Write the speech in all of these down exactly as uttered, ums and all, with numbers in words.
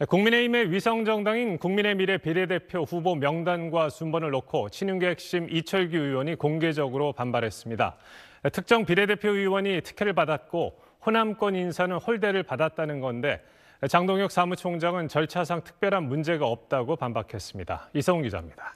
국민의힘의 위성정당인 국민의미래 비례대표 후보 명단과 순번을 놓고 친윤계 핵심 이철규 의원이 공개적으로 반발했습니다. 특정 비례대표 의원이 특혜를 받았고 호남권 인사는 홀대를 받았다는 건데 장동혁 사무총장은 절차상 특별한 문제가 없다고 반박했습니다. 이성훈 기자입니다.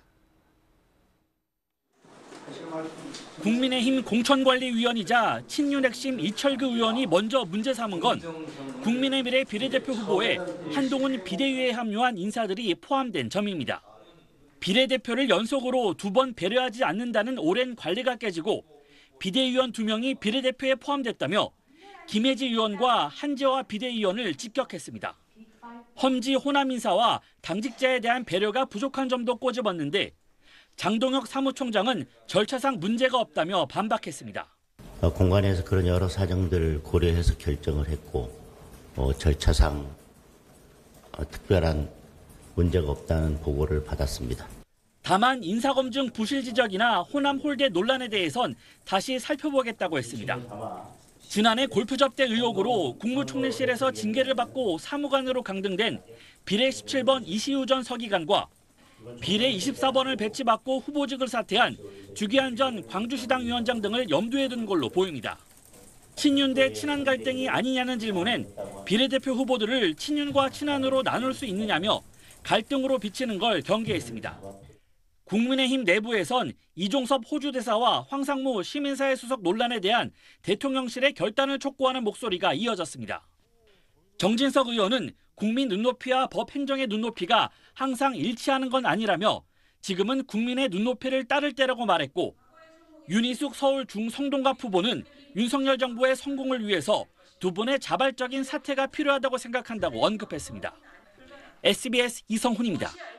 국민의힘 공천관리위원이자 친윤 핵심 이철규 의원이 먼저 문제 삼은 건 국민의미래 비례대표 후보에 한동훈 비대위에 합류한 인사들이 포함된 점입니다. 비례대표를 연속으로 두 번 배려하지 않는다는 오랜 관례가 깨지고 비대위원 두 명이 비례대표에 포함됐다며 김혜지 의원과 한재화 비대위원을 직격했습니다. 험지 호남 인사와 당직자에 대한 배려가 부족한 점도 꼬집었는데 장동혁 사무총장은 절차상 문제가 없다며 반박했습니다. 공관에서 그런 여러 사정들을 고려해서 결정을 했고 어, 절차상 어, 특별한 문제가 없다는 보고를 받았습니다. 다만 인사검증 부실 지적이나 호남 홀대 논란에 대해선 다시 살펴보겠다고 했습니다. 지난해 골프 접대 의혹으로 국무총리실에서 징계를 받고 사무관으로 강등된 비례 십칠 번 이시우 전 서기관과 비례 이십사 번을 배치받고 후보직을 사퇴한 주기한 전 광주시당 위원장 등을 염두에 둔 걸로 보입니다. 친윤 대 친한 갈등이 아니냐는 질문엔 비례대표 후보들을 친윤과 친한으로 나눌 수 있느냐며 갈등으로 비치는 걸 경계했습니다. 국민의힘 내부에선 이종섭 호주 대사와 황상무 시민사회 수석 논란에 대한 대통령실의 결단을 촉구하는 목소리가 이어졌습니다. 정진석 의원은 국민 눈높이와 법 행정의 눈높이가 항상 일치하는 건 아니라며 지금은 국민의 눈높이를 따를 때라고 말했고 윤희숙 서울 중성동갑 후보는 윤석열 정부의 성공을 위해서 두 분의 자발적인 사퇴가 필요하다고 생각한다고 언급했습니다. 에스비에스 이성훈입니다.